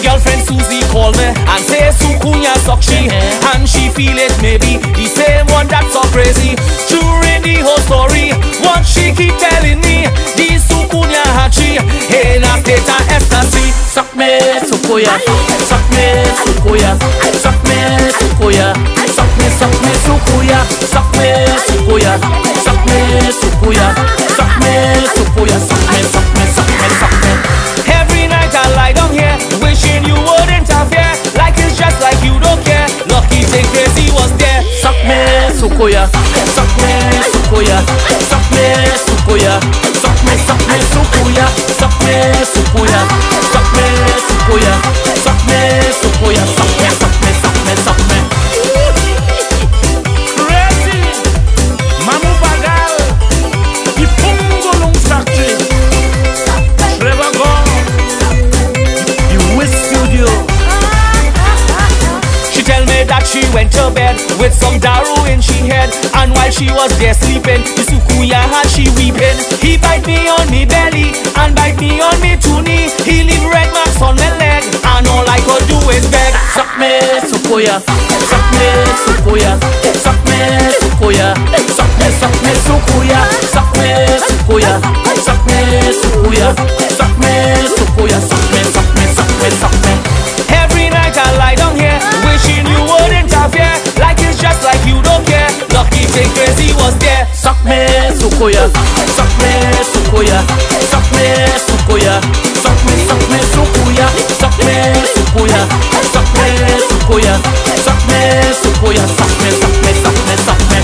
girlfriend Susie called me and say Sukunya suck she, and she feel it maybe the same one that's so crazy. During the whole story, what she keep telling me, the Sukunya had she in a state of ecstasy. Suck me, Sukuya, suck me, Sukuya, suck me, Sukuya, suck me, Sukuya, suck me, Sukuya, suck me, Sukuya, suck me, Sukuya, suck me, suck me, suck me, suck me. Every night I lie down here, wishing you wouldn't interfere, like it's just like you don't care. Lucky thing crazy was there. Suck me, Sukuya, suck me, Sukuya, suck me, Sukuya, suck me, Sukuya, suck me, Sukuya, suck me, Sukuya, suck me, Sukuya, suck me, suck me, suck me, suck me. Crazy, Mamu Bagal, the Pungolung Factory, Trevor Gong, the Wiz Studio. She tell me that she went to bed with some daru in she head, and while she was there sleeping, the Sukuya had she weeping. He bite me on me belly and bite me on me knee. He leave red marks on my leg, and all I could do is beg. Suck me, Sukuya, suck me, Sukuya, suck me, Sukuya, suck me, Sukuya, suck me, Sukuya, suck me, Sukuya, suck me, Sukuya, suck me, suck me, suck me, suck me. Every night I lie down here, wishing you wouldn't interfere, like it's just like you don't care. Lucky thing crazy was there. Suck me, Sukuya, suck me, Sukuya, suck me, Sukuya, suck me, Sukuya, suck me, Sukuya, suck me, Sukuya, suck me, Sukuya, suck me, suck me, suck me, suck me.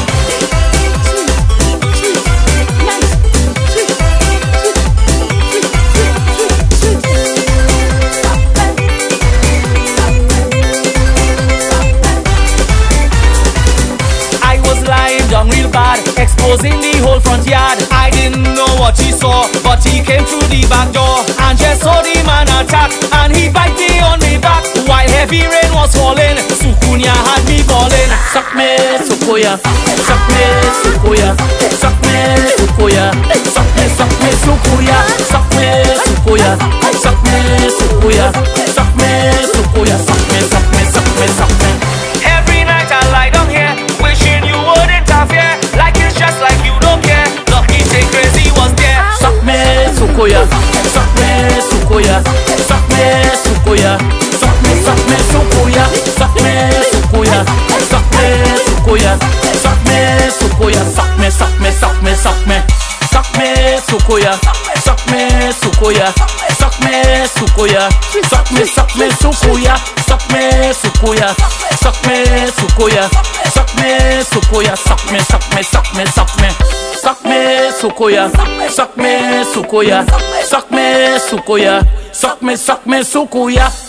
I was lying down real bad, exposing the whole front yard. I didn't know what he saw, but he came through the back door and just saw the man attack, and he bite me on me back while heavy rain was falling. Sukunya had me balling. Suck me, Sukuya, suck me, Sukuya, suck me, Sukuya, suck me, Sukuya, suck me, Sukuya, suck me, Sukuya, suck me, Sukuya, suck me, suck me, suck me, suck me. Every night I lie down here, wishing you wouldn't interfere, like it's just like you don't care. Lucky thing crazy was there. Suck me, Sukuya, suck me, Sukuya, suck me, Sukuya, suck me, Sukuya, suck me, Sukuya, suck me, Sukuya, suck me, Sukuya, suck me, suck me, suck me, suck me. Suck me, Sukuya, suck me, Sukuya, suck me, Sukuya, suck me, Sukuya, suck me, Sukuya, suck me, Sukuya, suck me, Sukuya, suck me, suck me, suck me, suck me. Suck me, Sukuya, suck me, Sukuya, suck me, Sukuya, suck me, Sukuya.